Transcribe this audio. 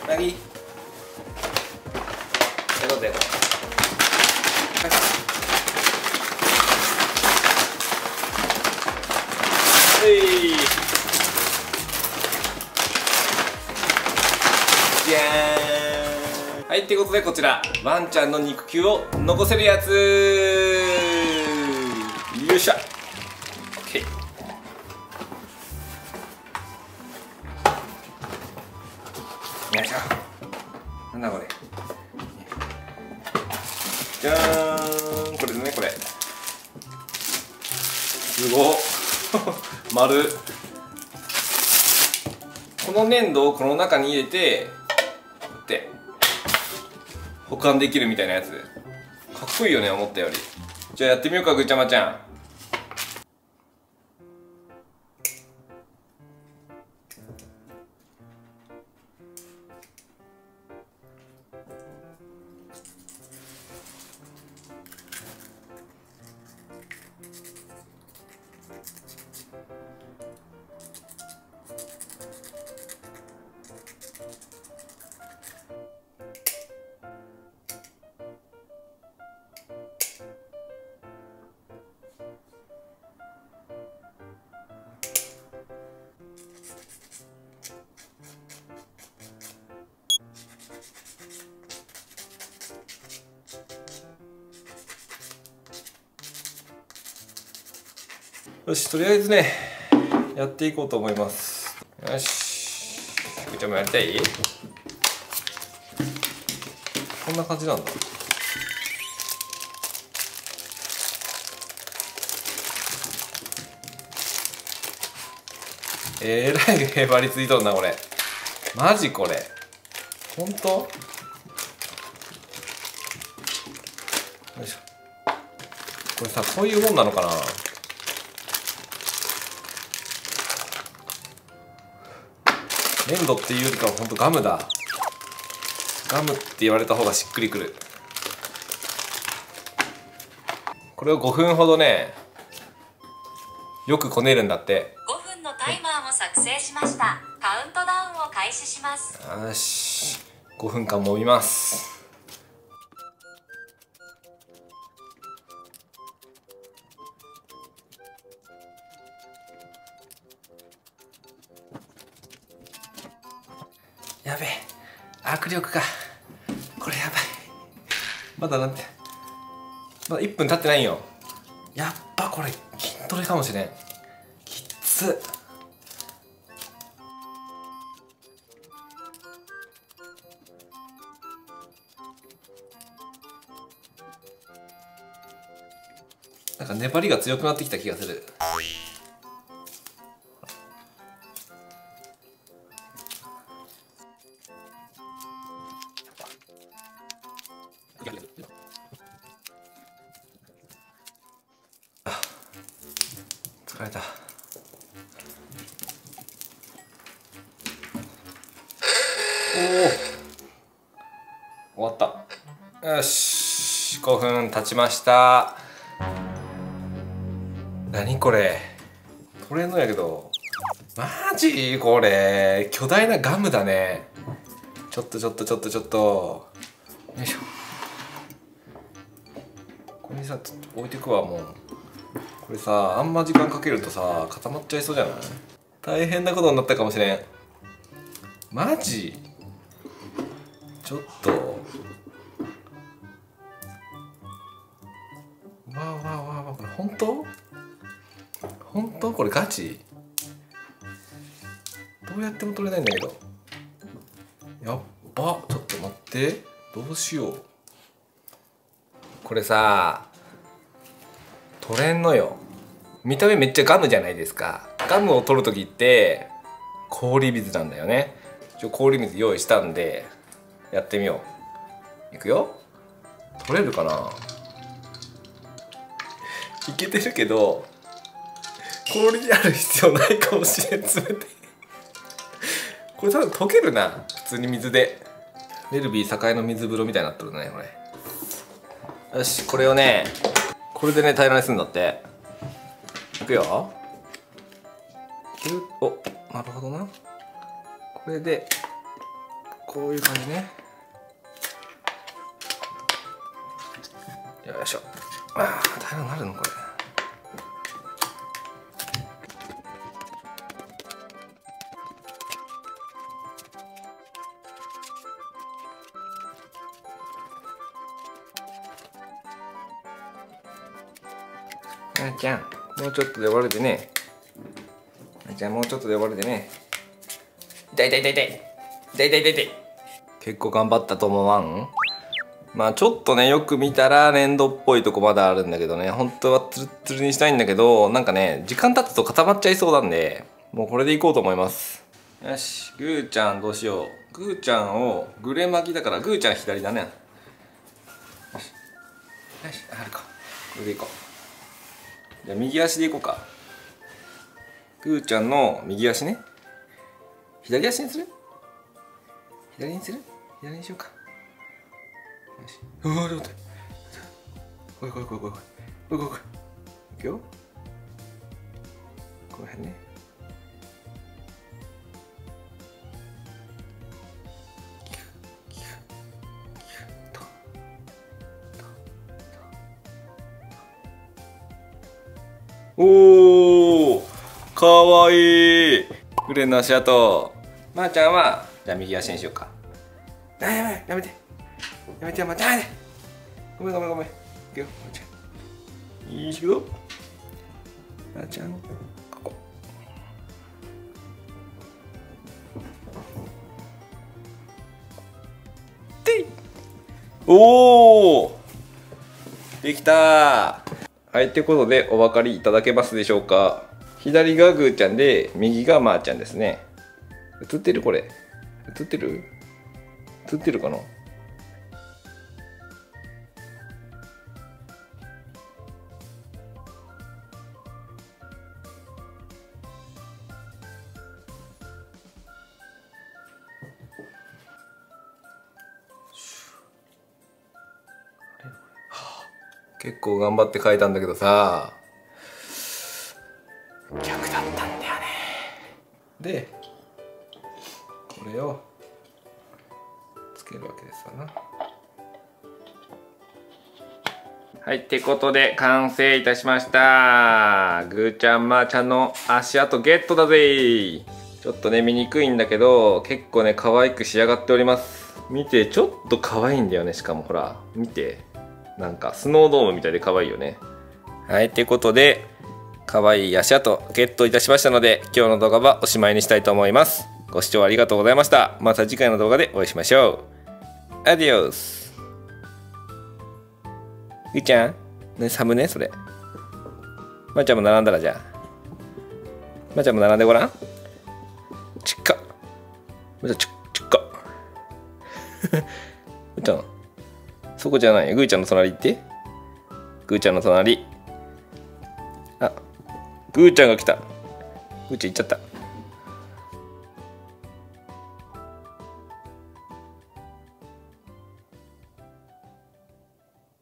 なぎやろうぜ。じゃーん。はい、ということでこちらワンちゃんの肉球を残せるやつ、よいしょ。 OK。 よいしょ。なんだこれ。じゃーん。これね、これすごっ丸。この粘土をこの中に入れてこうやって保管できるみたいなやつ、かっこいいよね、思ったより。じゃあやってみようか、ぐちゃまちゃん。よし、とりあえずねやっていこうと思います。よし、ぐちゃもやりたい？こんな感じなんだ。えらいへばりついとんなこれ。マジこれほんと？よいしょ。これさ、こういうもんなのかな。粘土っていうよりかはほんとガムだ。ガムって言われた方がしっくりくる。これを5分ほどねよくこねるんだって。 5分のタイマーも作成しました。カウントダウンを開始します。 よし、5分間揉みます。やべえ、握力がこれやばい。まだなんてまだ1分経ってないよ。やっぱこれ筋トレかもしれん。きつっ。なんか粘りが強くなってきた気がする。疲れた。おお、終わった。よし、5分経ちました。何これ、取れんのやけど。マジこれ巨大なガムだね。ちょっとよいしょ。これにさ置いてくわ。もうこれさ、あんま時間かけるとさ固まっちゃいそうじゃない？大変なことになったかもしれん。マジちょっとわこれ本当？本当これガチ？どうやっても取れないんだけど。やっば、ちょっと待って、どうしよう。これさ取れんのよ。見た目めっちゃガムじゃないですか。ガムを取る時って氷水なんだよね。氷水用意したんでやってみよう。いくよ。取れるかな。いけてるけど氷である必要ないかもしれん。冷てこれ多分溶けるな、普通に水で。メルビー栄の水風呂みたいになってるねこれ。よし、これをねこれでね平らにするんだって。いくよ。お、なるほどな。これでこういう感じね。よいしょ。ああ、大変になるのこれ。あーちゃん、もうちょっとで終わるでね。あーちゃん、もうちょっとで終わるでね。痛い痛い痛い痛い痛い痛い痛い痛い。結構頑張ったと思わん？まあちょっとね、よく見たら粘土っぽいとこまだあるんだけどね、本当はツルッツルにしたいんだけど、なんかね、時間経つと固まっちゃいそうなんで、もうこれでいこうと思います。よし、グーちゃんどうしよう。グーちゃんをグレ巻きだから、グーちゃん左だね。よし、よし、あるか。これでいこう。じゃあ右足でいこうか。グーちゃんの右足ね。左足にする？左にする？左にしようか。よし。うわ、待って。来い来い来い来い来い来い来い来い。いくよ。この辺ね。おお、かわいい。グレンの足跡。まーちゃんはじゃあ右足にしようか。やめてやめてやめて、まーちゃん、ごめんごめんごめん。いくよ、まーちゃん。いいよ。まーちゃん、ここ。でい。おお、できたー。はい、ということでお分かりいただけますでしょうか。左がグーちゃんで右がまーちゃんですね。映ってる？これ映ってる？映ってるかな。結構頑張って描いたんだけどさ、逆だったんだよね。でこれをつけるわけですわな。はい、ってことで完成いたしました。ぐーちゃんまーちゃんの足跡ゲットだぜー。ちょっとね見にくいんだけど結構ね可愛く仕上がっております。見て、ちょっと可愛いんだよね。しかもほら見て、なんかスノードームみたいで可愛いよね。はい、ってことで可愛い足跡ゲットいたしましたので、今日の動画はおしまいにしたいと思います。ご視聴ありがとうございました。また次回の動画でお会いしましょう。アディオス。ぐーちゃん、ね、サムネそれ。まーちゃんも並んだら、じゃあまーちゃんも並んでごらん。ちっか。まーちゃんちっか。ぐーちゃんそこじゃないよ。ぐーちゃんの隣行って。ぐーちゃんの隣。あ、ぐーちゃんが来た。ぐーちゃん行っちゃった。